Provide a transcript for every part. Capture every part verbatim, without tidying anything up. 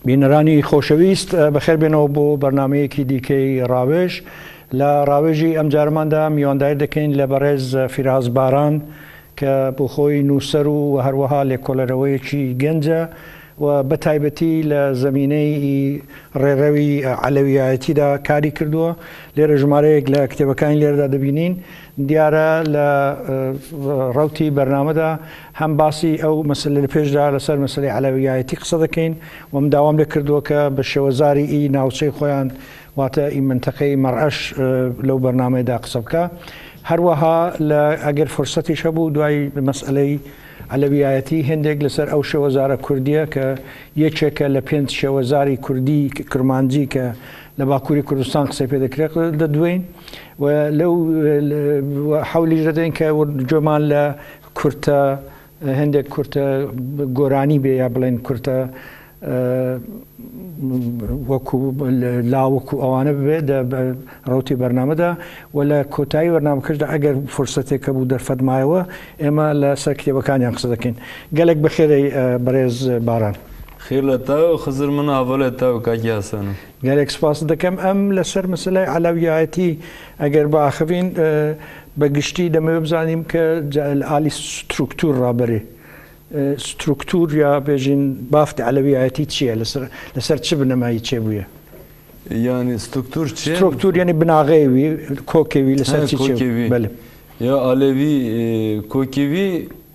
بینەرانی خۆشەویست بەخێر بێنەوە بۆ بەرنامەیەکی دیکەی ڕاوێژ لە ڕاوێژی ئەم جارماندا میوانداری دەکەین لە بەڕێز فیراز باران کە بۆ خۆی نووسەر و هەروەها لێکۆڵەرەوەیەکی گەنجە و بە تایبەتی لە زەمینەی ڕێڕەوی عەلەویایەتیدا کاری کردووە. لێرە ژمارەیەک لە کتێبەکانی لێرەدا دەبینین. دیارە لە ڕەوتی بەرنامەدا هەم باسی ئەو مەسەلە لە پێشدا لەسەر مەسەلەی عەلەویایەتی قسە دەکەین و من داوام لێ کردووە کە بە شێوەزاری ئی ناوچەی خۆیان واتە ئی منتەقەی مەڕئەش لەو بەرنامەیەدا قسە بکە. هەروەها لە ئەگەر فرسەتیش هەبوو دوای مەسئلەی عەلەویایەتی هێندێک لەسەر ئەو شێوەزارە کوردیە کە یەکێکە لە پێنج شێوەزاری کوردی کرمانجی کە لە باکووری کوردستان قسەی پێ دەکرێت دەدوێن و لەو حەولیش دەدەین کە جۆمان لە کورتە هەندێک کورتە گۆرانی بێ یا بڵێن کورتە وەکو لاوەکو ئەوانە ببێت ڕەوتی بەرنامەدا و لە کۆتایی بەرنامەکەشدا ئەگەر فرسەتێکە بوو دەرفەتمایەوە ئێمە لە سەر کتێبەکانیان قسە دەکەین. گەلێک بەخێرەی بەڕێز باران. خێر لە تاو خزر من ئاڤەڵێت تاو کاکی حەسەنە. گەلێک سپاس دەکەم. ئەم لەسەر مەسەلای عەلەویایەتی ئەگەر بەئاخەوین بە گشتی دەمەوێت بزانیم کە ئالی ستروکتور ڕابەرێ. ستروکتور یا بێژین بافتی عەلەویایەتی چییە لەسەر چ بنەمایی چێ بووە؟ یانی ستروکتور چیە؟ ستروکتور یعنی بناغەیەوی کۆکێوی لەسەر چی چێ؟ بەڵێ. یا ئالەوی کۆکێوی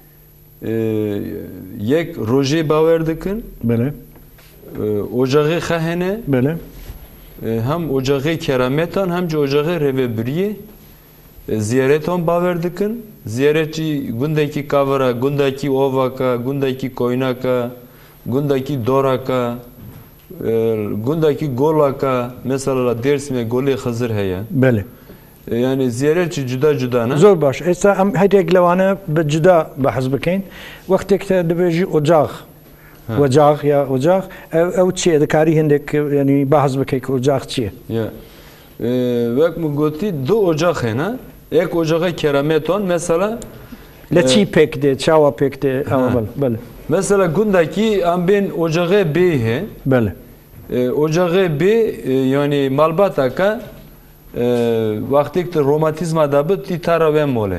یەک ڕۆژێ باوەر دەکەن. بەڵێ. ئۆژاغێ خەهێنێ. بەڵێ. هەم ئۆژاغێ کێرامێتان هەم جە ئۆژاغێ رێڤێبریە زیارەتان باوەر دەکەن. زیارەتی گوندێکی کاڤەرە، گوندێکی ئۆڤاکە، گوندێکی کۆیناکە، گوندێکی دۆراکە، گوندێکی گۆڵاکە، مەسەڵە لە دێرسمێ گۆڵی خزر هەیە. بەڵێ. یعنی زیارەتی جودا جودانە. زۆر باش. ئێستا ئەم هەرێک لەوانە بە جودا بەحەز بکەین. وەختێک دەبێژی ئۆجاغ وەجاغ یا ئۆجاغ ئەو چییە؟ دەکاری هەندێک ینی بەحەز بکەی کە ئۆجاغ چییە؟ وەک من گوتی دوو ئۆجاغ هێنە. یک ocağı kerameton mesela le çi pek de çava pek de böyle. Mesela gundaki ambin ocağı B he. Böyle. Ocağı B yani malbataka vaktikte romatizma da bu ti taraven mole.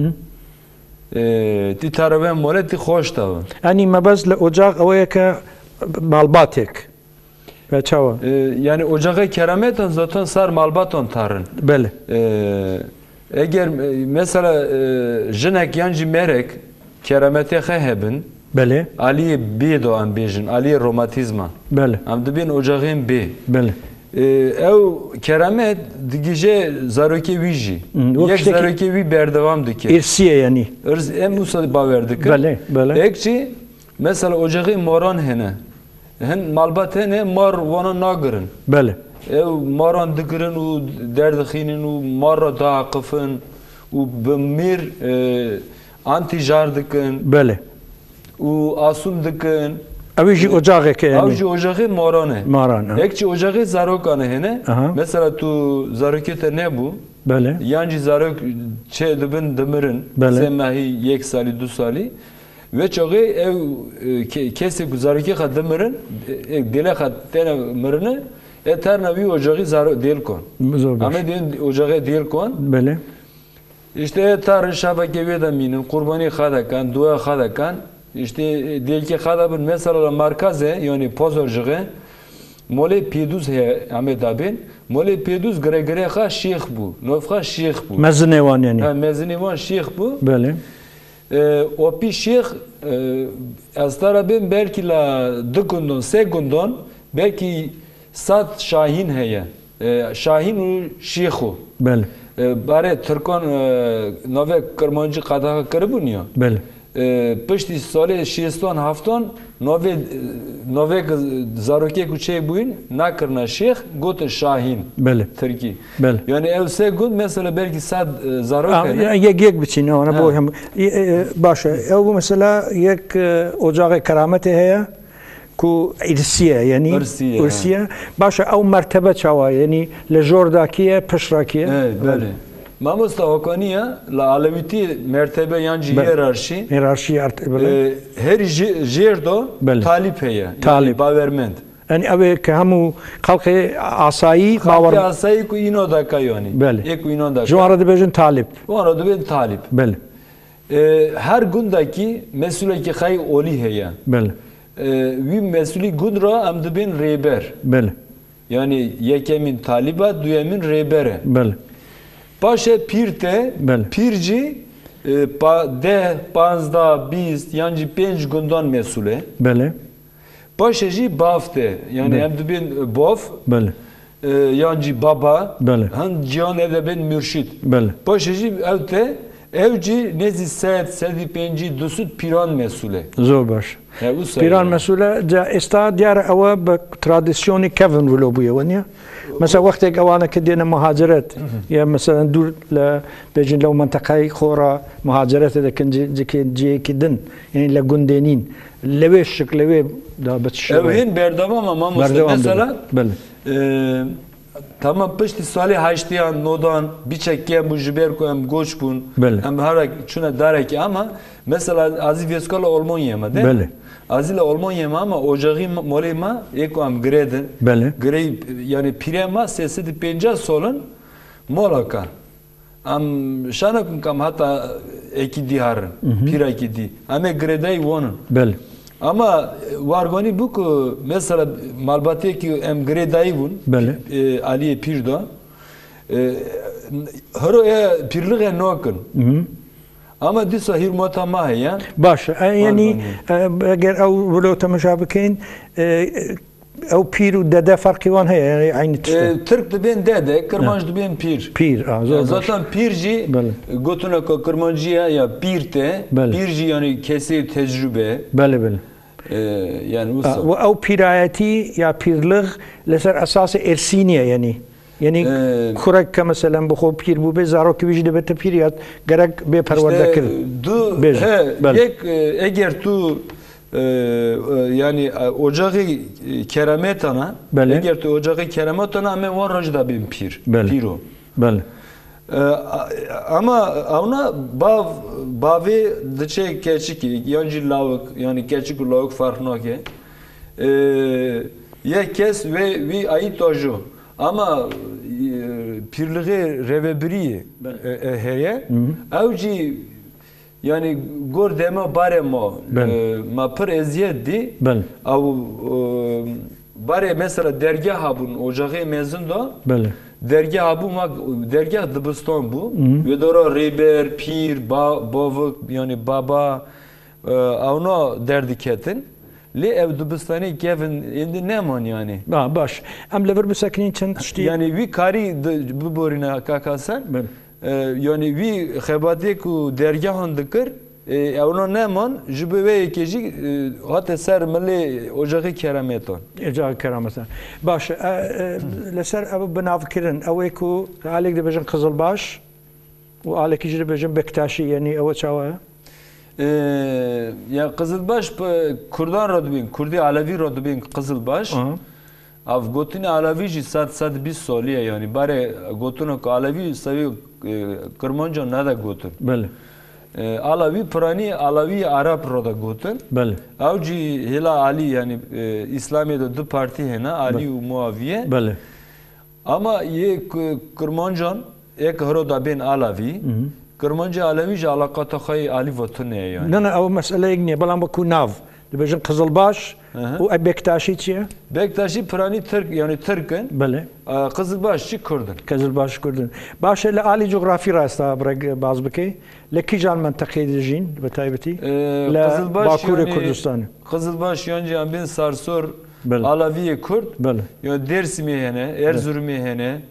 Ti taraven mole ti hoş da. Yani mabaz le ocağı avaya malbatek. Ve çava. Yani ocağı kerameton zaten sar malbaton tarın. Böyle. Eğer mesela jinek yancı merek keramete xehebin. Bele. Aliye B doğan bejin, aliye romatizma. Bele. Am dibin ocağın B. Bele. Ev keramet digice zaroke viji. Yek zaroke vi berdevam dike. İrsiye yani. Irz em musa baverdik. Bele. Bele. Ekçi mesela ocağı moran hene. Hen malbat hene mar vana nagırın. Bele. ev maran dikirin û derdixînin û marra daqifin û bi mêr antijar dikin belê û asûn dikin. Ew jî ocağeke yani. Ew jî ocağı maran e. Maran. Ek jî ocağı zarokan hene. Mesela tu zarokê te nebû. Belê. Yan jî zarok çê dibin dimirin. Sê mehî yek salî du salî. Ve çağı ev kesê ku zarokê xwe dimirin dilê xwe têne mirine eter nevi ocağı zaro değil kon. Ama diyen ocağı değil kon. Böyle. İşte eter şabeke vedaminin kurbani xadakan, dua xadakan. İşte değil ki xadabın mesela merkeze yani pozorcuğu mole peduz he Ahmet abi. Mole peduz gre gre xa şeyh bu. Nofxa şeyh bu. Mezinevan yani. Ha mezinevan şeyh bu. Böyle. O pi şeyh astarabin belki la dikundon, segundon belki Sat Şahin heye. Şahin û Şeyxu. Bel. Bare Türkan nave Kirmancı qadağa kiribûn ya. Bel. Piştî salê şêstan haftan nave nave zarokê ku çê bûyîn nakirina Şeyx gotin Şahin. Bel. Tirkî. Bel. Yani ev sê gund mesela belki sad zarok hene. Yek yek biçîne ona bu hem başa. Ew mesela yek ocağı kerameti heye. ku irsiye yani irsiye başa ew mertebe çawa yani le jordakiye pişrakiye. Evet böyle. Mamosta Hakanı'ya la alemiti mertebe yani hiyerarşi. Hiyerarşi her jerdo talip heye. Talip. Baverment. يعني أبي كهمو خلق عصاي باور عصاي كو إنو دكا يعني بله إيه كو إنو دكا جوارا دبيجن طالب جوارا دبيجن طالب بله her gündeki mesuleki hay oli heya. Bel. Vi mesuli gundra am dibin reber. Bel. Yani yekemin taliba duyemin rebere. Bel. Paşa pirte pirci pa de panzda biz yani penç gundan mesule. Bel. Paşa ji bafte yani am dibin baf. Bel. Yani baba. Bel. Han cihan edebin mürşid. Bel. Paşa ji evte evci nezi sed sedi penci dusut piran mesule. Zor baş. Piran mesule ja esta diyar ava be tradisyoni Kevin velo buya wanya. Mesela وقتك أوانا كدينا مهاجرات يا مثلا دور لا بيجين لو منطقة خورا مهاجرات إذا كان جي جي كدن يعني لجندينين لويش شكل لوي ده بتشوف. وين بردام ama mesela بله. Tamam pişti sali haştiyan nodan bir çekke bu jiber koyam goç bun. Hem harak şuna darek ama mesela aziz veskala Almanya mı değil mi? Azile Almanya mı ama ocağı molema ekoam greden. Grey yani pirema sesi de penca solun molaka. Am şanak kam hatta eki diharın pira eki di. Ama gredey wonun. Bel. Ama vargoni bu ki mesela malbate ki em gredey bun. Bel. Aliye pirdo. Haro ya pirliğe nokun. Ama disa hirmata ma ya. Baş. Yani eğer o velo temşabekin او پیر و دده فرقی وان هست یعنی عین تشته ترک دبین دده کرمانج دبین پیر پیر آه zaten pirci gotuna ko kermancıya ya pirte pirci yani kesi tecrübe bele bele yani bu و او پیرایتی یا پیرلغ لسر اساس ارسینیه یعنی یعنی کرک که مثلا بخو پیر بو به زارو ki vijde bete piriyat gerek be perverde kir du یک eğer tu yani ocağı kerametana eğer tu ocağı kerametana ama var rajda bin pir piro bel ama ona bav bavi dıçe keçiki yani lavuk yani keçik lavuk fark ne ki ya kes ve vi ait ojo ama pirliğe revebri heye avci yani gor dema baremo ma pır eziyedi av bare mesela dergah habun ocağı mezun da dergah habu ma dergah dibistan bu ve dora reber pir bavuk yani baba avno derdiketin li ev dibistani kevin indi neman yani ba baş em lever bisekinin çen tişti yani vi kari bu borina kakasan yani vi xebati ku dergahın dikir evno neman jübeve keji hatta ser milli ocağı kerameton ocağı kerameton baş leser ev benavkirin ev ku alek de bejin Kızılbaş و alek de bejin Bektaşi yani ev çava ya Kızılbaş Kurdan radbin Kurdi Alevi radbin Kızılbaş av gotini Alevi ji sad sad bis soliye yani bare gotunu ko Alevi savi Kırmanca nada gotun bele Alevi prani Alevi Arap roda gotun bele avci hela Ali yani İslamiyet'de du parti hena Ali u Muaviye bele ama ye Kırmancan ek roda bin Alevi Kırmanca Alevi ji alakata khay Ali vatune yani ne ne o mesele igne balan bu nav dibejin Kızılbaş o Bektaşi çiye Bektaşi prani Türk yani Türk'ün bele Kızılbaşçı Kurdun Kızılbaş Kurdun baş ile ali coğrafi rasta bırak baz bike leki can mentıqe dijin betaybeti la Bakur Kurdistan Kızılbaş yani bin Sarsor Alavi Kurd bele yani Dersim'i hene Erzurum'i hene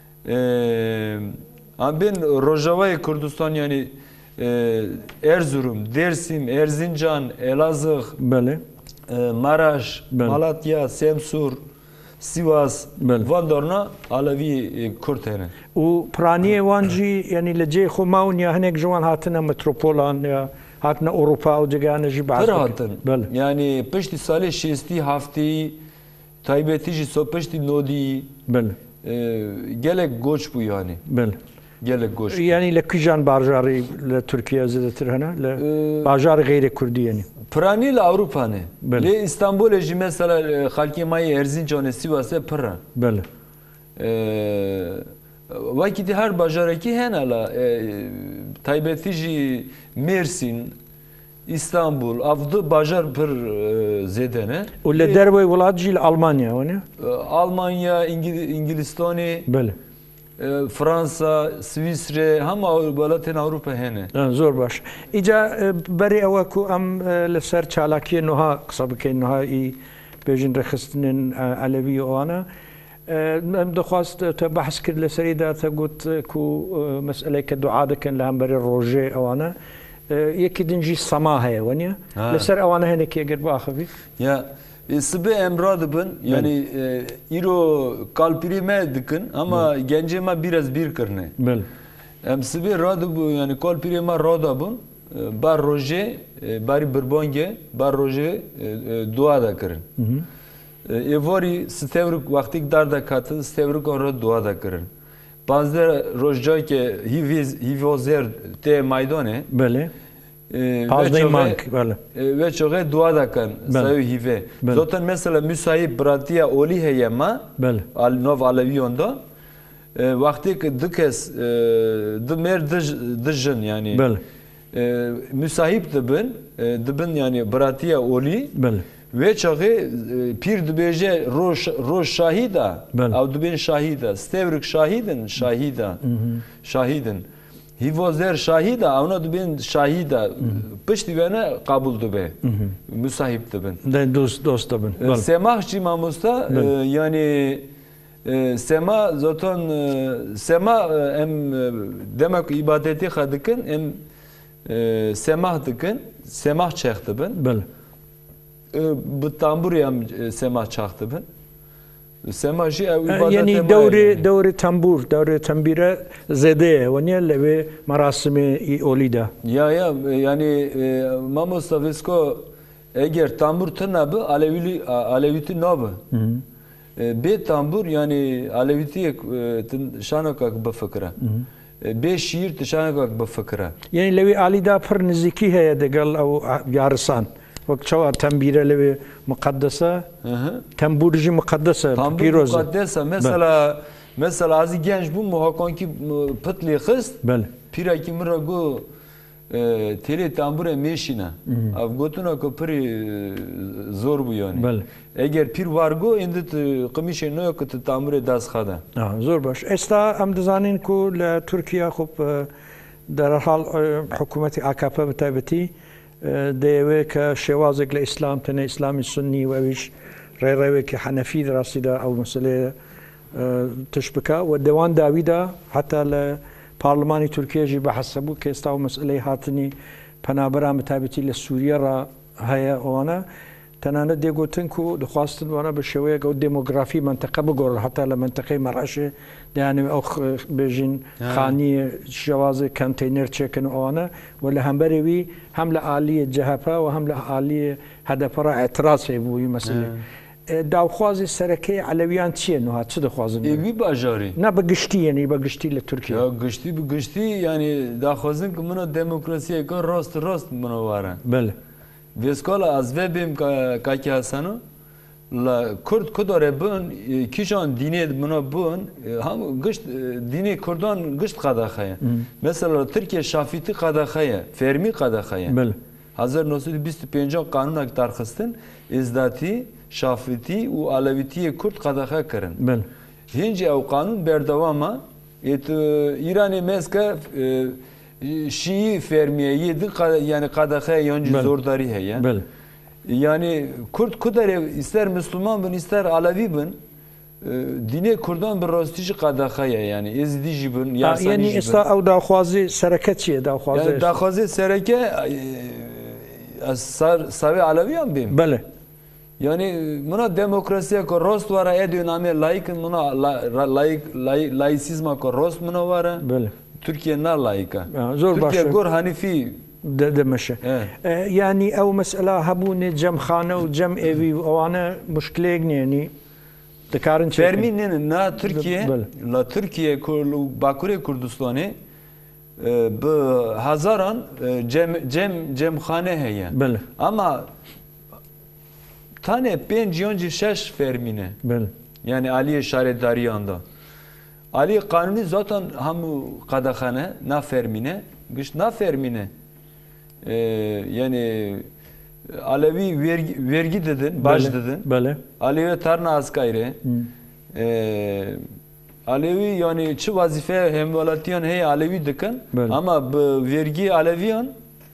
ben Rojava Kurdistan yani Erzurum, Dersim, Erzincan, Elazığ, bele Maraş, Malatya, Semsur, Sivas, Vandorna, Alevi Kurtene. O praniye vancı yani lece xumaun ya hanek jwan hatına metropolan ya hatına Avrupa o cegane jibaz. Hatın. Yani pişti sale şesti hafti taybetici so pişti nodi. Bel. Gelek goç bu yani. Bel. Gelek goç. Yani le kijan barjari le Türkiye zedetir hana le barjari gayri Kurdi yani. Pranî li Avrupa ne? Belê. Lê İstanbulê jî mesela xelkê mayê Erzincanê Sivasê pir e. Belê. Wekî di her bajarekî hene la taybetî jî Mêrsîn, İstanbul, ev du bajar pir zêde ne? û li derwê welat jî li Almanya wan e? Almanya, İngilistanê, Belê. Fransa, Svisre, hema welatên Avrupa hene. زۆر baş. ئیجا بەرێ ئەوە کو ئەم لەسەر چالاکیە نوها قسە بکەین نوهایی بێژین ڕێخستنên عەلەوی ئەوانە ئەم دەخواست تە بەحث کرد لەسەریدا تە گوت کو مەسئلەی کە دوعا دەکەن لە هەمبەری ڕۆژێ ئەوانە یەکی دنجی سەما هەیە وەنیە لەسەر ئەوانە هەنێکی ئەگەر باخەبی Ya sibê em radibin yani îro kalpirî me dikin ama gencê me biraz bir kirine. Em sibê radibû yani kalpirî me radabûn bar rojê barî birbangê bar rojê dua da kirin. Êvarî stevrik wextîk dar da katin stevrikan re dua da kirin. Panzdeh rojcakê hîvazêr tê maydanê Pazdeh mank ve çoğu dua da kan sayı hive. Zaten mesela müsait bratiya oli heye ma al nov aleviyonda vakti ki dikes dmer dijin yani müsait dibin dibin yani bratiya oli ve çoğu pir dibêje roş roş şahida ev dibin şahida stevrik şahidin şahida şahidin Hivazêr şahida ona dibin şahida piştî vene kabul dibe müsahip dibin dost dost dibin semah jî mamosta yani sema zaten sema em demek ibadeti xwe dikin em semah dikin semah çex dibin bi tamburê em semah çax dibin Sema jî ew ibadet yani dewrê dewrê tembûr dewrê tembîre zêde ye weniye li vê merasimê olî de ya ya yani mamosta vesko eger tambur tune bi alevî alevîtî nabe bê tambur yani alevîtiyek şanekek bifikire bê şîr tişanekek bifikire yani li vê alî de pir nizîkî heye digel ew yarisan وقت شو تنبيره لي مقدسه تنبورجي مقدسه بيروز مقدسه مثلا مثلا از genç bu muhakkak ki pıtli xist bel pira ki mirago tele tambure meşina av gotuna ko piri zor bu yani bel eğer pir vargo indi qmişe no ko tambure das xada ha zor baş esta am dizanin ku la Türkiye xop derhal hükümeti A K P بتابتي دەیەوێت کە شێوازێک لە ئیسلام تەنە ئیسلامی سنی و ئەویش ڕێڕەوێکی حەنەفی ڕاستیدا ئەو مەسلەیە تش بکە و دەوان داویدا حتا لە پارلمانی تورکیەژی بەحەسە بوو کە ئێستا و مەسئلەی هاتنی پەنابەران بەتایبەتی لە سووریە ڕ هەیە ئەوانە تەنانەت دێگوتن و دەخواستن وانە بە شێوەیەک ئەو دمۆگرافی منتەقە بگۆڕ حتا لە منتەقەی مەڕەشێ دەیانوێت ئەو بێژین خانی شێوازی کەنتەینەر چێکن ئەوانە و لە هەمبەرێوی هەم لە ئالیە جەهەپا و هەم لە ئالیە هەدەپەڕە ئێتراز هەیبووی مەسلەی داوخوازی سەرەکەی عەلەویان چییە نوها چ دەخوازن ئێوی باژاری نا بەگشتی یعنی بەگشتی لە تورکیا گشتی بگشتی ینی داخوازن کە منە دموکراسیەکە ڕاست ڕاست منەوارە بەلێ Vêskola ez vê bêm kakî Heseno li Kurd kudorê bûn kîjan dînê bûna bûn hem gişt dînê Kurdan gişt qedexe ye. Mesela Tirkiye şafîtî qedexe ye, fermî qedexe ye. Hezar nû sed bîst û pênc qanûnek derxistin êzdatî, şafîtî û alevîtiyê Kurd qedexe kirin. Hincî ew qanûn berdewama İranê mezke Şii fermiye di yani qadaxe yancı zordarî heye. Yani Kurd kudere ister Müslüman bin ister Alevi bin dînê Kurdan bi rastî jî qadaxe ye yani êzîdî jî bin yani êsta ew daxwazî sereke çi ye daxwazê daxwazê sereke ez savê Aleviyan bêm bele yani mına demokrasiya ko rost wara edê namê layıkın mına layık laisizma ko rost mına wara bele Türkiye nar layıka. Zor Türkiye gor hanifi demeşe. Yani ev mesela habune cem xane u cem evi o ana müşkilek ne yani dikarın çekin. Fermin ne na Türkiye la Türkiye kurlu Bakure Kurdistan'ı به هزاران جم جم جمخانه هیه بله اما tane پنج یونجی شش فرمینه بله yani Ali şareddariyanda Ali kanuni zaten hamu kadakhane na fermine güç na fermine ee, yani Alevi vergi, vergi dedin baş بله dedin بله Alevi tarna askayre ee, Alevi yani çi vazife hemvalatiyan hey Alevi dikin بله. ama bu vergi Aleviyan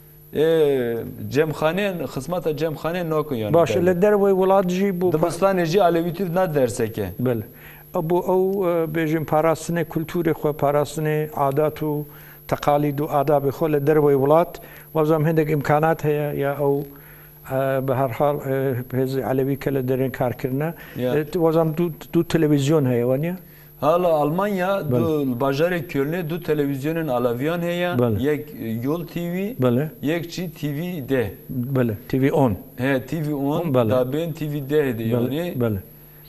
e, cemkhane kısmata cemkhane nakın yani باش لدر وی ولاد جی بو Dibistan jî Alevitiv ne derseke بله ابو او بيجن پاراستنه کلتور خو پاراستنه عادات و تقالید و آداب خو لدر وی ولات وزم هندك امکانات هيا یا او به هر حال حزب علوی کله درین کار کردن وزم دو دو تلویزیون هيا ونیا hala Almanya du bajarı Köln'e du televizyonun Aleviyan heya yek Yol T V yek çi T V de bele T V on he T V on da ben T V de yani bele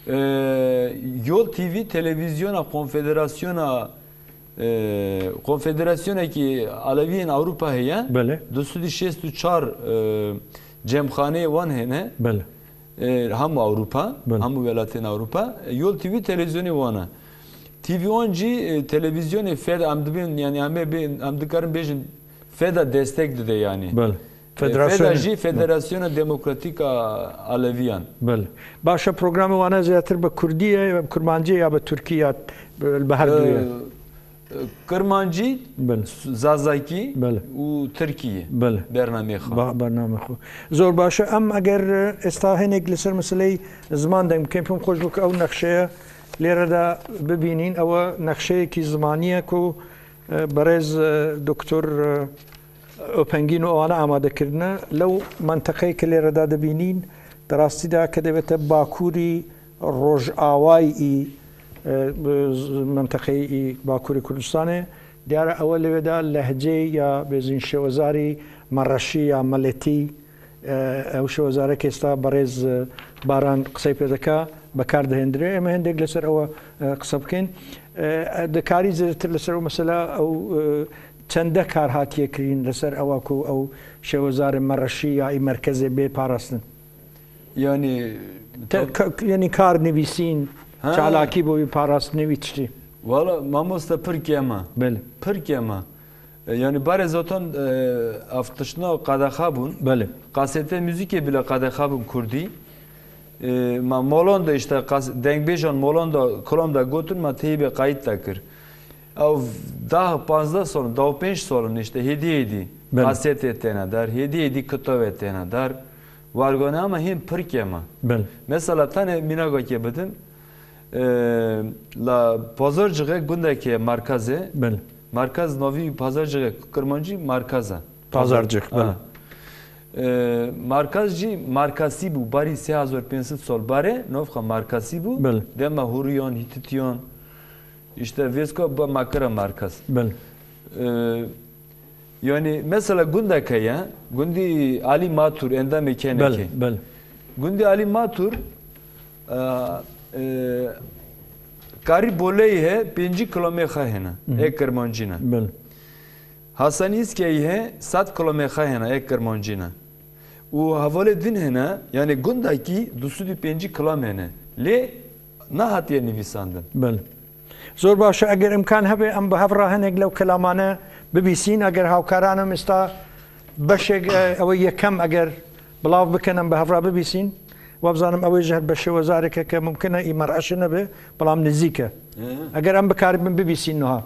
Yol T V televizyona konfederasyona konfederasyona ki Aleviyan Avrupa heya du sudi şestu çar cemkhane van hene ham Avrupa ham velatin Avrupa Yol T V televizyonu vana T V on G televizyonu Fed amdibin yani ame ben amdikarın bejin Fed'a destek de yani. Bel. Fed'a G Federasyona Demokratika Aleviyan. Bel. Başa programı vana ziyadır be Kurdiye ve Kurmancı ya be Türkiye be her dünya. Kurmancı, Zazaki u Türkiye. Bel. Bername xo. Bername xo. Zor başa am eğer istahinek lisar meseleyi zaman da mümkün خوش بک او نقشه لێرە دا ببینین ئەوە نەخشەیەکی زمانیە و بەڕێز دکتۆر ئۆپەنگین و ئەوانە ئامادەکردنە لەو منتەقەی کە لێرەدا دەبینین دەڕاستیدا کە دەبێتە باکووری ڕۆژئاوایی منتەقەی باکووری کوردستانێ دیارە ئەوە لەوێدا لەهجەی یا بێزین شێوەزاری مەڕەشی یا مەلەتی ئەو شێوەزارە کە ئێستا بەڕێز باران قسەی پێ دەکا بەکار دەهێنرێ ئێمە هەندێک لەسەر ئەوە قسە بکەین دەکاری زیاتر لەسەر ئەو مەسەلا ئەو چەندە کار هاتیەکرین لەسەر ئەوە و ئەو شێوەزارە مەڕەشی یائی مەرکەزێ بێ پاراستن ینی ینی کار نویسین چالاکی بۆی پاراستنەوی تشتی وەڵا مامۆستا پرکێمە پرکێمە yani bari zaten aftışna qadaxa bun. Bale. Kasete müzike bile qadaxa bun Kurdi. Ma molon da işte dengbejan molon da kolomda götürme teybe kayıt takır. Av daha fazla sorun, daha beş sorun işte hediye edi. Kaset etene der, hediye edi kitap etene der. Vargona ama hem pırkema. Mesela tane minaga kebedim. La pazarcık gundaki markaze. Markaz novi pazarcık Kurmancı markaza. Pazarcık. Markazcı markası bu bari se hazır pensit sol bare novka markası bu. Dema Hurriyon, Hititiyon. İşte Vesko bu makara markaz. Yani mesela gundakaya gundi Ali Matur enda mekaneke. Gundi Ali Matur kari boley he pinci kilometre hena ek Kurmancına. Hasaniskiye he sat kilometre hena ek Kurmancına. O havale din hena yani gundaki dusudi pinci kilometre le nahatiye nivisandın. Bel. Zor başa eğer imkan hebe am behavra henek lev kelamane bibîsîn eğer hawkaranım ista beşek ev yekem eğer belav bikenem behavra bibîsîn وابزانم ئەوەی ژەر بە شێوەزارێکە کە ممکنە ئیمەرعەش نەبێ بەڵام نزیکە ئەگەر ئەم بەکاری بن ببیسینەوە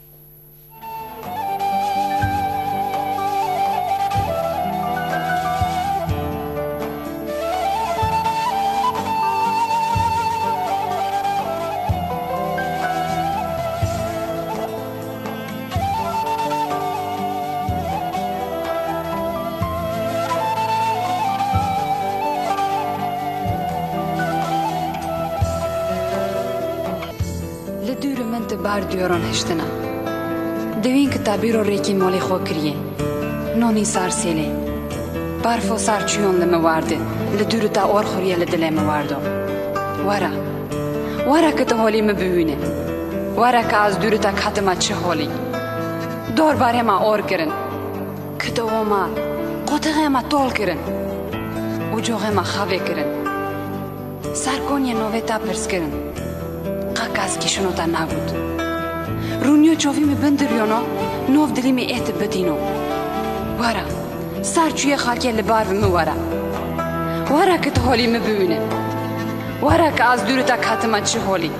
بار دیاران هشتنا دوین کتابی رو ریکی مالی خوا کریه نانی سار سیله برف و سار چیون لما وارده لدور تا اور خوریه لدله ما وارده وارا وارا که تا حالی مبیونه وارا که از دور تا کت ما چه حالی دور باره ما اور کرن که دو ما قطعه ما طول کرن و جوغه ما خواه کرن سرکونی نوه تا پرس کرن قاکاز کشونو تا نبود رونیو چوفی می بندریونو نوف دلی می ایت بدینو وارا سر چوی خالکی لبار بمی وارا وارا که تو حالی می ببینه وارا که از دور تا کاتما چه حالی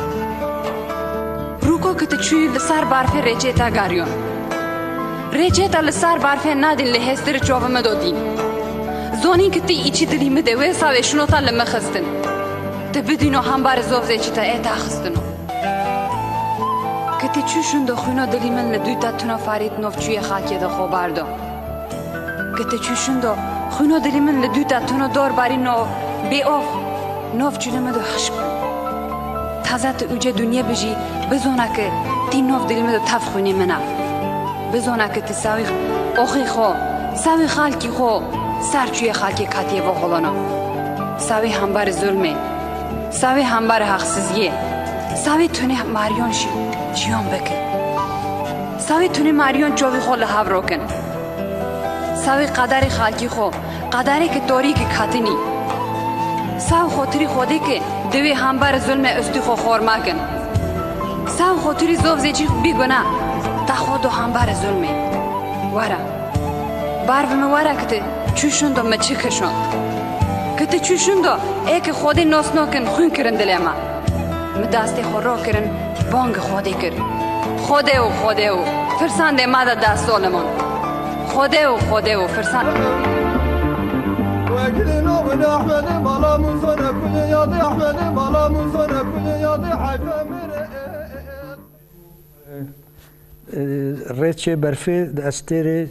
روکو که تو چوی لسر بارفه ریچه تا گاریون ریچه تا لسر بارفه نادین لحستر چوفه مدودین زونین که تی ایچی دلی می دوه ساوه شنو تا لمخستن te بدینو هم بار زوزه چی تا ایت آخستنو که تی چوشون دو خونو دلی من لدوی تا تونا فارید نوف چوی خاکی دو خوباردو که تی چوشون دو خونو دلی من لدوی تا تونا دور باری نو بی اوف نوف چوی لما دو خشب تازه تا اوجه دنیا بجی بزونا که تی نوف دلی من دو تف خونی منا بزونا که تی ساوی اوخی خو ساوی خالکی خو سر چوی خالکی کاتیه و خلونا ساوی هم بار ظلمه ساوی همبر حقسیزیه ساوی تونه ماریون شی جیان بکن ساوی تونه ماریون چوبی خو لحاو روکن ساوی قدر خالکی خو قدری که توری که کاتنی ساو خاطری خوده که دوی همبر ظلم استی خو خور مکن ساو خاطری زوف زیچی بی گنا تا خودو همبر ظلمه وارا بارو موارا کته چوشون دو مچه کشون که تی چوشون دو ای که خودی ناس ناکن خون کرن دلی ما مداستی خود را کرن بانگ خودی کرن خوده و خوده و فرسان دی مادا دست سولمون خوده و خوده و فرسان وكل نوم احمد مالا منزنا كل ياضي احمد مالا منزنا كل ياضي حيفا ریچه برفی دستیر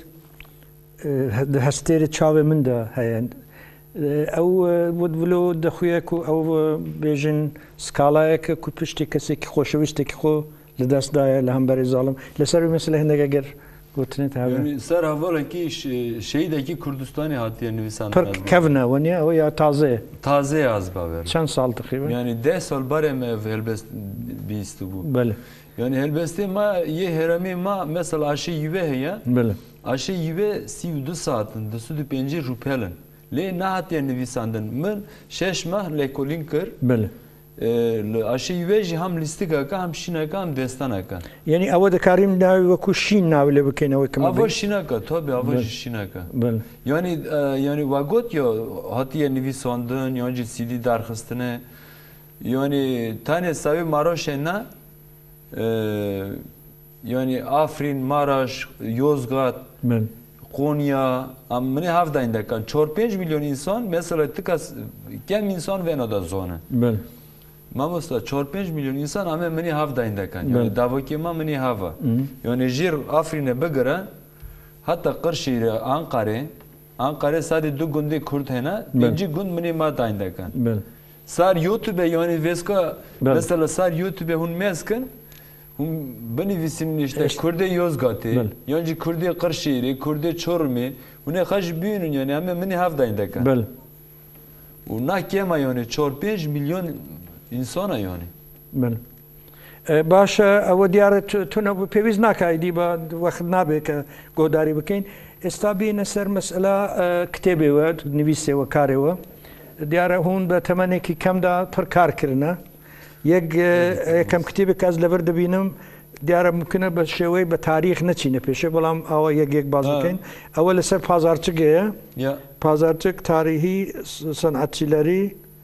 دستیر چاو من ده هیند او بود ولو دخویه کو او بیجن سکالای که کو پشتی کسی که خوشویسته که خو لدست دای لهم بر ظالم لسر مثل هنده اگر گوتنی تا یعنی سر حوالا کی شهید کی کردستانی هاتیه نویسان پر کونه ونیا او یا تازه تازه از باور چند سال تقریبا یعنی ده سال باره ما هلبست بیست بو بله yani helbeste ma ye herami ma mesela aşı yüve heye بله aşı yüve سی و دو saatin de südü penci rupelen le nahat yani nivîsandin min şeş mah lekolin kir بله aşı yüve jî hem listika ka hem şinaka hem destanaka yani اول دکاریم ناوی و کوشین ناوی لبکن او کم ava şinaka tabi ava şinaka بله yani yani vagot ya hatiye nivîsandin yani sidi darxistine yani tane savi maroşena yani Afrin, Maraş, Yozgat, بله Konya, amne havdayında kan çor beş milyon insan mesela tıkas kem insan venoda zona. بله Mamosta çor beş milyon insan ama meni havdayında kan. Yani davaki ma meni hava. Yani jir Afrin'e begara hatta Kırşehir'e Ankara, Ankara sadece du günde Kürt hena, inci gün meni ma dayında kan. بله Sar YouTube yani veska mesela sar YouTube hun meskin Hum beni visin işte Kürde Yozgat'ı, yani Kürde Kırşehir'i, Kürde Çorum'u, bunu kaç büyünün yani ama beni havdayında kan. بله O nakema yani çor beş milyon insana yani. بله باشه او دیار تو نو پیویز نکایدی با وقت نبی که گوداری بکن استابی نسر مسئله کتابی و نویسه و کاری و دیار هون به تمنی که کم دا پر کار کرنه یک کم کتابی که از لور دبینم دیار ممکنه به شوی به تاریخ نچینه پیشه بلام او یک یک باز بکن اول سر پازارچگه یا پازارچگ تاریخی صنعتچileri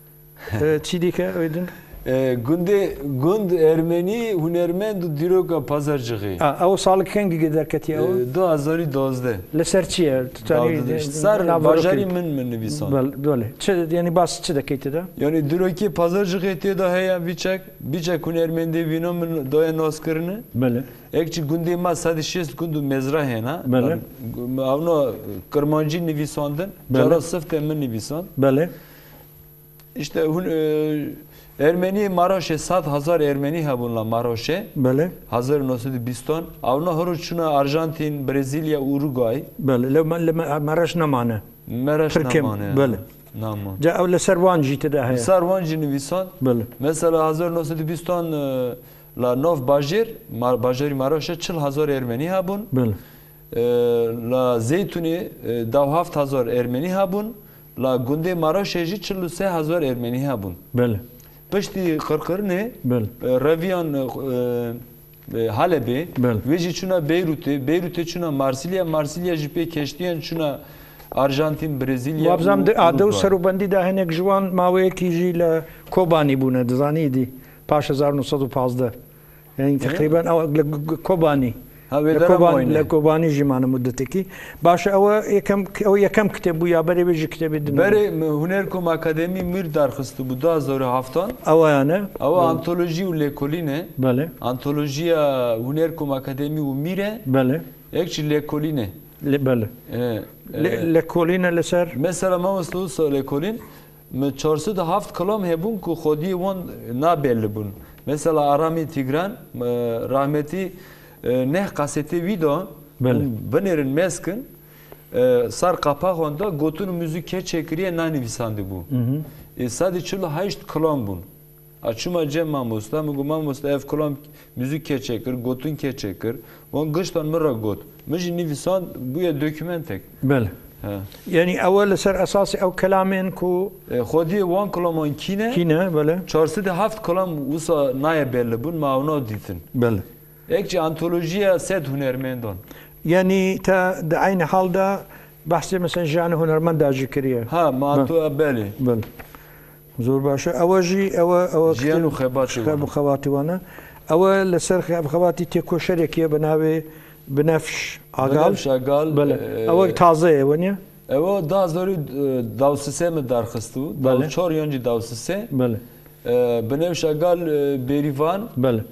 چی که oydun Günde günd Ermeni hunermend diroka pazarcığı. او سال کنگی gider keti او دو هزار و دوازده. لسر چیه Sar bajari min min nivisan. بله دوله چه یعنی باس چه دکیتی ده Yani diroki pazarcığı etiye da heya biçak biçak hunermende vino min doya noskırını. بله Ekçi günde ma sadece şest gündu mezra hena. بله Avno kırmancı nivisandın. Jara sıfte min nivisan. بله İşte hun Ermeni Maraş'e sat hazar Ermeni ha bunla Maraş'e. بله Hazır nosudi biston. Avno horuçuna Arjantin, Brezilya, Uruguay. بله لما لما مرش نمانه Meraş Türkiye, namane. böyle. Naman. جا او لسر وان جیت ده هیا Sarvancı nivisan. بله Mesela hazır nosudi biston la nov bajir bajari Maraş'a çıl hazar Ermeni habun بله la Zeytuni dav haft hazar Ermeni habun la gunde Maraş'a jî çıl se hazar Ermeni habun بله pişti kırkırne بله Reviyan Halep'e بله ve jî çuna Beyrut'e Beyrut'e çuna Marsilya Marsilya jî pê keştiyan çuna Arjantin Brezilya وابزام عادو سروبندی ده هنگ جوان ماوی کیجی ل کوبانی بونه دزانی دی پاش هزار و نهصد و پانزده یعنی تقریبا او کوبانی ha ve لکوبانی لکوبانی جمان مدتی کی باش او یکم او یکم کتاب یا بری بیج کتاب دن beri Hunerkom Akademi mir darxıstı bu da zor haftan او yani ama antoloji u lekoline بله antolojiya Hunerkom Akademi u mire بله ekçi lekoline بله لکولین لسر mesela mamaslu so lekolin me çarşı da haft kalam hebun ku xodi won na belli bun mesela Arami Tigran rahmeti ne kaseti video benerin meskin sar kapak onda gotun müzik keçekriye nani visandı bu e sadece çula hayst kalam bun açıma cem mamusla mı mamusla ev kalam müzik keçekir gotun keçekir on gıştan mıra got مجي نيفيسان بويا دوكيومنتك بله يعني اول سر اساسي او كلامين كو خودي وان كلامون كينه كينه بله çarşı da haft kalam usa naya belli bun mauna ditin بله ekçi antolojiya set hunermendon يعني تا د عين حال دا بحث مثلا جان هنرمند داجي كريه ha ma to beli بله زور باشا اواجي او او جيان وخباتي خب خواتي وانا اول لسر خواتي تيكو شركه بناوي بنفش عقال بنفش عقال بله اول تازه ونيا evo da zori davsise mi darxıstı بله çor yonci davsise بله بنفش عقال berivan بله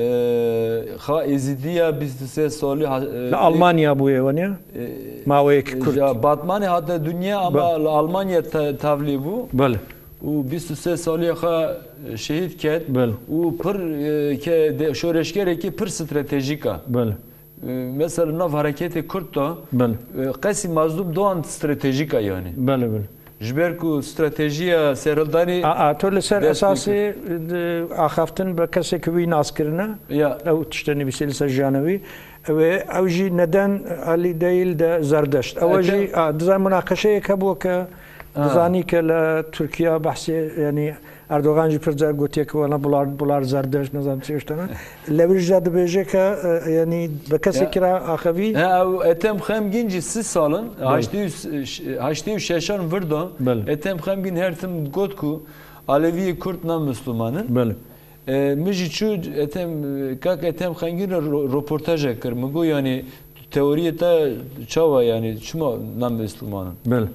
خا ازیدیا بیست و سه سالی Almanya bu ونيا ما ويك كرد Batmanı hatta dünya ama Almanya tavli bu بله و بیست و سه سالی خا شهید کرد بله و پر که شورشگری که پر استراتژیکا بله mesela nav hareketi Kürt da بله qesi mazlum doğan stratejika yani بله بله jberku stratejiya serildani اه تو لسر اساسي اخافتن بكسي كوي ناسكرنا ya او تشتني بسيل سجانوي و اوجي ندن علي ديل ده زردشت اوجي دزان مناقشه كبوك دزاني كلا تركيا بحثي يعني اردوغان جي پرزار گوتيه که وانا بولار بولار زردش نظام چيشتنا لبرج جاد بيجي که يعني بكسي كرا اخوي ha etem xemginci siz salın هشت و ششان وردا etem xemgin hertim gotku Alevi Kürt nam Müslümanın بله مجی چو اتم کاک اتم خنگین رپورتاج کرد مگو یعنی تئوری تا چاوا یعنی شما نام مسلمانن بله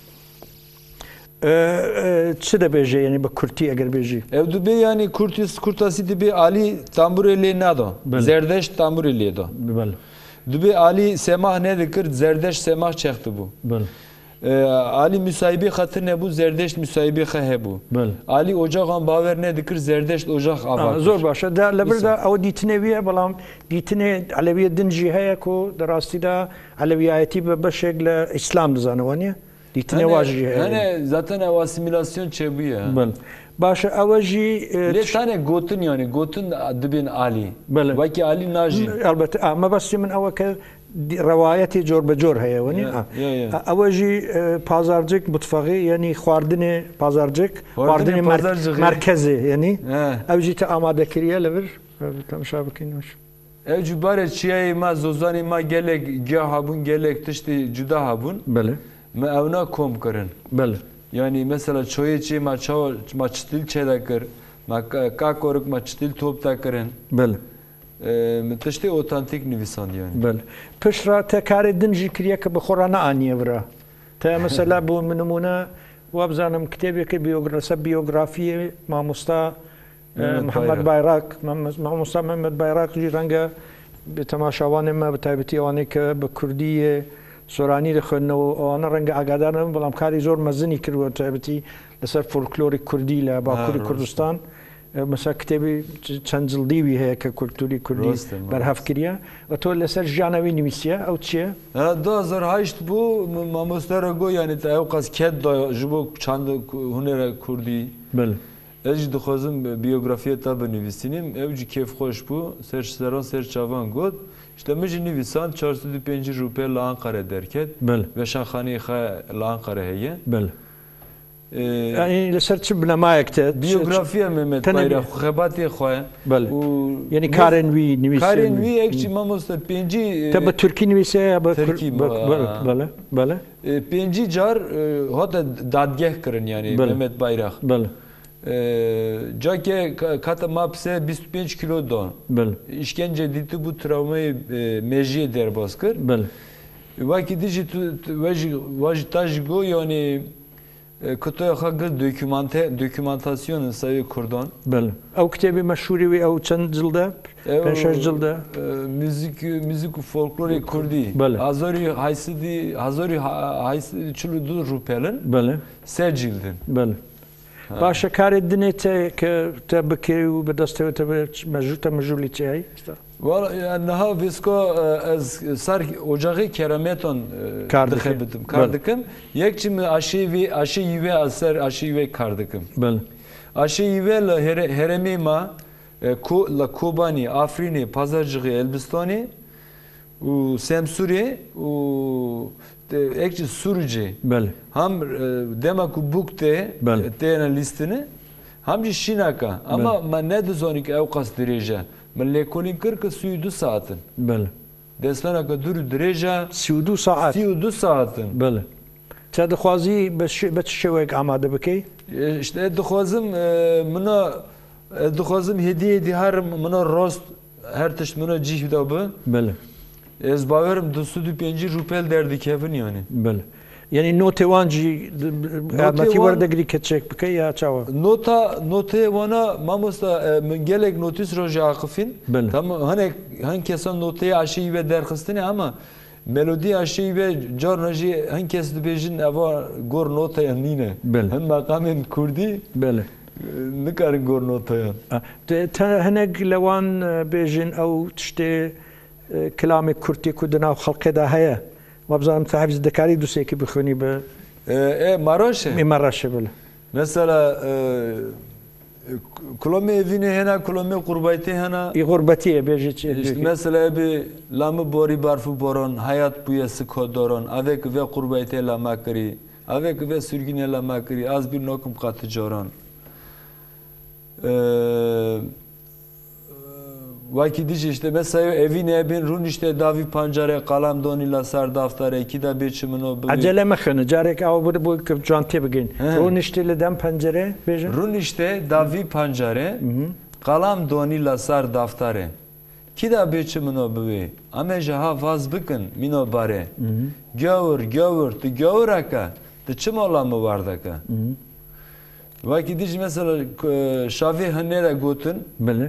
چه ده بیجی یعنی با کرتی اگر بیجی ev dubi yani kurtis kurtasi dibi Ali tambureli nado zerdeş tambureli do بله dubi Ali semah ne dikir zerdeş semah çekti bu بله Ali müsahibi hatır ne bu zerdeş müsahibi he bu بله Ali ocağın baver ne dikir zerdeş ocak avak زور باشه ده لبر ده او دیتنه ویه بلام دیتنه علویه دن جیه کو دراستی ده علویایتی به بشکل اسلام دزانه وانیه دیتنه واجه yani zaten ev asimilasyon çebiye بله باشه اوجی Le tane gotun yani gotun dibin Ali. بله Vaki Ali naji. البته ما بس من اول که روایتی جور به جور هيا وني اوجي پازارجک متفقی یعنی خواردن پازارجک خواردن مرکزی یعنی اوجی تا آماده کریه لور تماشا بکنیش ev cübare çiğe ma zozani ma gelek gah habun gelek tişti cüda habun. بله Me evna kom kırın. بله Yani mesela çoğu çiğ ma çav ma çtil çedakır. Ma kakoruk ma çtil top takırın. بله تشتی اوتانتیک نویسان yani. بله پشرا تکار دنجی کریه که بخورانه آنیه ورا تا مثلا بو منمونه وابزانم کتابی که بیوگرافی بیوگرافی ماموستا محمد بایراق ماموستا محمد بایراق جی رنگه به تماشاوان ما به تایبتی آنی که به کردی سورانی دخونه و آن رنگ آگادارم بلام کاری زور مزنی کرد و تایبتی لسر فولکلوری کردی لباکوری کردستان مثلا کتابی چند جلدی وی هست که کلتوری کردی برهف کریه و تو لسر جانوی نمیسیه او چیه؟ دو هزار و هشت بو ماموستر گو یعنی تا او قصد کد دا جبو چند هنر کردی بله Ez jî dixwazim biyografiya te binivîsînim, ev jî kêfxweş bû, serseran serçavan got. İşte min jî nivîsan çar sed û pêncî rûpê li Anqare derket. Veşanxaneyê xwe li Anqare heye. Yani لسر çi bilemayek te biyografiya Mehmet Bayrak xebatê xwe. Yani karên wî nivîse. Karên wî ekçî mamosta pêncî te bi Türkî nivîse ya bi Türkî bele bele. Pêncî car hata dadgeh kirin yani Mehmet Bayrak. Bele. Cake kata mapse bîst û pênc kilo don. İşkence dîtî bu travmayê mejiyê derbas kir. Vakî dijî ve jî ta ji go yani kutuya xwe gir dokümantasyonun sayê Kurdan. Bele. Ew kitêbê meşhûrî wê ew çend cilde? Pênc şeş cilde. Müzik müzik û folklorê Kurdî. Hazorî haysidî hazorî haysidî çil û du rûpelin. Bele. Sê cildin. Bele. Başa karê dinê te ke te bikirî û bi destê te mejû te mejûlî çi heye? Valla niha vêsko ez ser ocağê kerametan dixebitim kar dikim. Yek çi min aşê vê aşê yîvê ez ser aşê yîvê kar dikim. Aşê yîvê li heremê ma li Kobanî, Afrînê, Pazarcıkê, Elbistanê û Semsûrê û ekçi Sûrûcê. Ham dema ku bûk te têne lîstinê ham jî şînaka ama me ne dizanî ku ew qas dirêje. Min lêkolîn kir ki sî û du saatin. Destmeneka dur û dirêje sî û du saat. Sî û du saatin. Te dixwazî bi çi şewek amade bikî? İşte dixwazim mina dixwazim hediyê dîharim mina rast her tişt mina cîh da bi. Ez bawerim du sed û pêncî rûpel derdikevin yani. Yani notê wan jî matî werdegirî keçek bike ya çawa? Nota notê wana mamosta min gelek notîs ro jî aqifîn. Tamam hinek hin kesan noteyê aşî ve derxistinê ama melodî aşî ve carna jî hin kes dibêjin eva gor notaya nîne. Hin maqamên Kurdî nikarin gor notayan. Te hinek li wan bêjin ew tiştê kelamê Kurtî ku di nav xelkê de heye. Mabzanım te hevz dikarî dûsekî bixwînî bi e maraşe. Maraşe bile. Mesela kulomê evînê hene kulomê qurbaytê hene. Ê gurbetiyê bêjî çi? Mesela bi lamı borî barfû boran hayat bûye sık doran avek ve qurbaytê lama kirî avek ve sürgînê lama kirî az bir nokum qatı coran. Vakit diş işte mesela evin evin run işte davi pancare kalam donila sar daftare iki da bir çımını bu. Acele mekhanı carek av bu bu jantê bigin. Run işte leden pencere bejin. Run işte davi pancare kalam donila sar daftare. Ki da bir çımını bu. Ama jaha vaz bıkın mino bare. Gavur gavur tu gavuraka tu çım olamı vardaka. Vakit diş mesela şavi hanera gotun. Bele.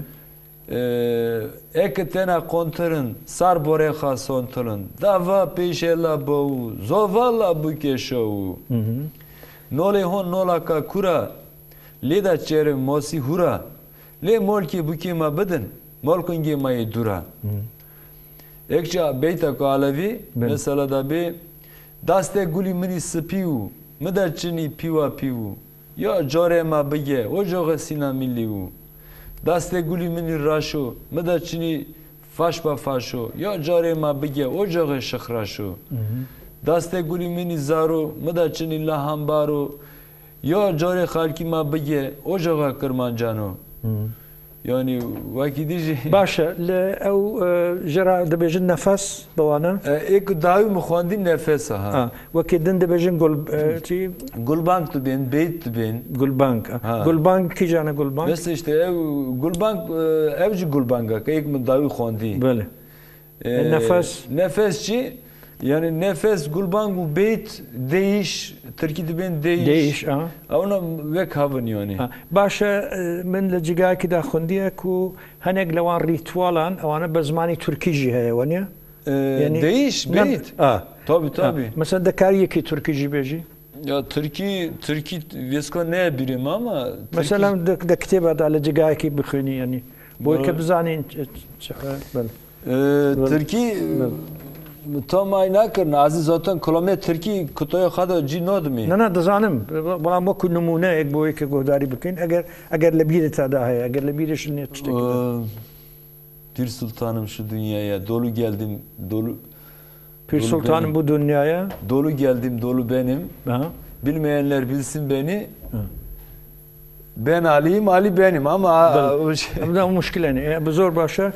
Ek tena kontrın sar bore xasontrın dava peşela bu zovala bu keşo nole hon nola ka kura leda çere mosi hura le molki bu kima bedin molkungi may dura ekça beyta kalavi mesela da be daste guli mini spiu madaçini piwa piu ya jore ma bige o joga sina milliu Daste guli mini raşo, meda çini faş ba faşo, ya care ma bige o cağı şıkraşo. Daste guli mini zaro, meda çini lahambaro, ya care halki ma bige o cağı kırmancano. Yani vakitici. Başa, le ev jara dibêjin nefes bawana. Ek dahi muxandin nefes ha. Vakit din dibêjin gul çi Gulbank tu ben, beyt tu ben. Gulbank. Gulbank ki jana Gulbank? Mesela işte ev Gulbank evci Gulbanka ek min dahi xandi. Böyle. Nefes nefesçi yani nefes Gulbank bu beyt değiş Türkiye'de ben değiş. Değiş ha. Ona ve kavun yani. Başa من لجيجاك دا خندية كو هناك لوان ريتوالان أو أنا بزماني تركيجي هي ونيا. Yani değiş beyt. Ah. Tabii tabii. Mesela da kariye ki Türkîji beji. Ya Türkiye Türkiye veska ne birim ama. Mesela da da kitaba da lejigaki bixuni yani. Bu ki bizanin böyle. Türkiye Tam ayna kırın. Aziz zaten kilometre Türkiye kutuya kadar cinod mi? نه نه دەزانم بەڵام وەکو نمونەیەک بۆ یەکە گۆداری بکەین ئەگەر ئەگەر لە بیرتدا هەیە ئەگەر لە بیرش نێت شتێک Pir Sultanım şu dünyaya dolu geldim dolu Pir Sultanım bu dünyaya dolu geldim dolu benim. Aha. Bilmeyenler bilsin beni. Hı. Ben Ali'yim, Ali benim ama o şey. Ama o müşkileni. Bu zor başa.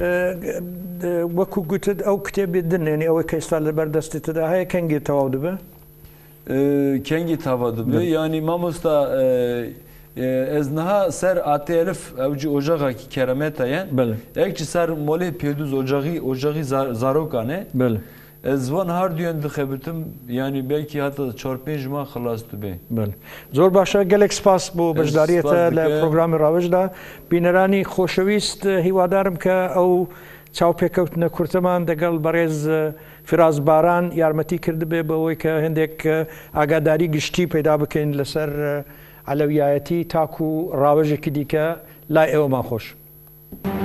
Vaku güted o kitabı din yani o kayıtlarla berdesti de hay kengi tavadu be. Kengi tavadu be. Yani mamusta eznaha ser atı elif evci ocağa ki kerametayen. Bele. Ekçi ser mole piyaduz ocağı ocağı zarokane. Bele. Ezvan har diyen de xebitim yani belki hatta çarpı jma xalastı be. Bele. Zor başa gelek spas bu bejdariyete le programı ravajda binerani خوشویست هیوادارم که او چاوپێکەوتنە کورتمان دەگەڵ بەڕێز فراز باران یارمەتی کرد بێ بەوەی کە هەندێک ئاگاداری گشتی پەیدا بکەین لەسەر عەلەویایەتی تاکو ڕاوەژێکی دیکە لای ئێوەمان خۆش.